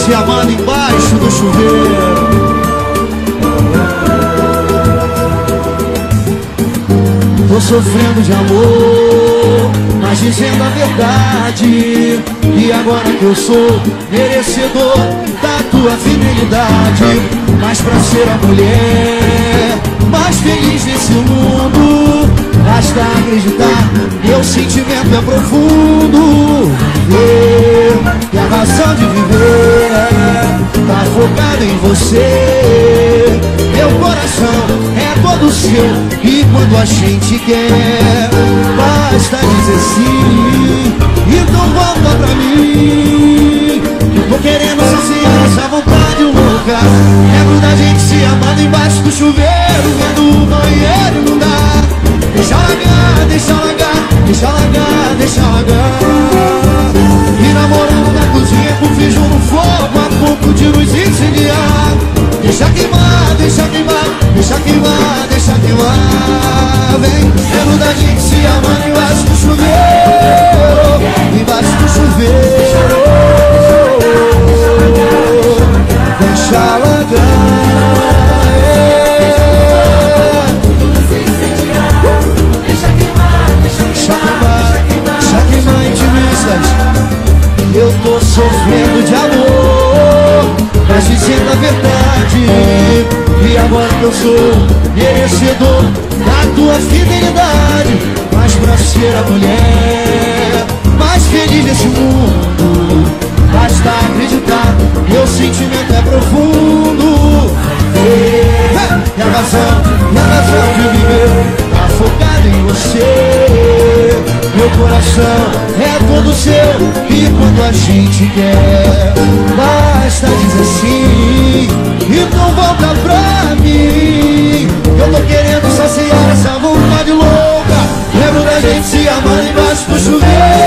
se amando embaixo do chuveiro. Tô sofrendo de amor, mas dizendo a verdade. E agora que eu sou merecedor da tua fidelidade, mas pra ser a mulher mais feliz nesse mundo, basta acreditar, meu sentimento é profundo. E a razão de viver tá focada em você. Meu coração é todo seu, e quando a gente quer, basta dizer sim. Então volta pra mim, eu tô querendo saciar essa vontade louca. Lembro da gente se amando embaixo do chuveiro, vendo o banheiro não dá. Deixa largar, deixa largar, deixa largar, deixa largar. E namorando na cozinha com feijão no fogo, a pouco de luz incendiar. Deixa queimar, deixa queimar, deixa queimar, deixa queimar. Vem, lembro da gente se amando embaixo do chuveiro, embaixo do chuveiro. Deixa largar. Eu tô sofrendo de amor, mas dizendo a verdade. E agora que eu sou merecedor da tua fidelidade, mas pra ser a mulher mais feliz desse mundo, basta acreditar, meu sentimento é profundo. E a razão de viver tá focada em você. Meu coração é todo seu, e quando a gente quer, basta dizer sim. Então volta pra mim, eu tô querendo saciar essa vontade louca. Lembro da gente se amando embaixo do chuveiro.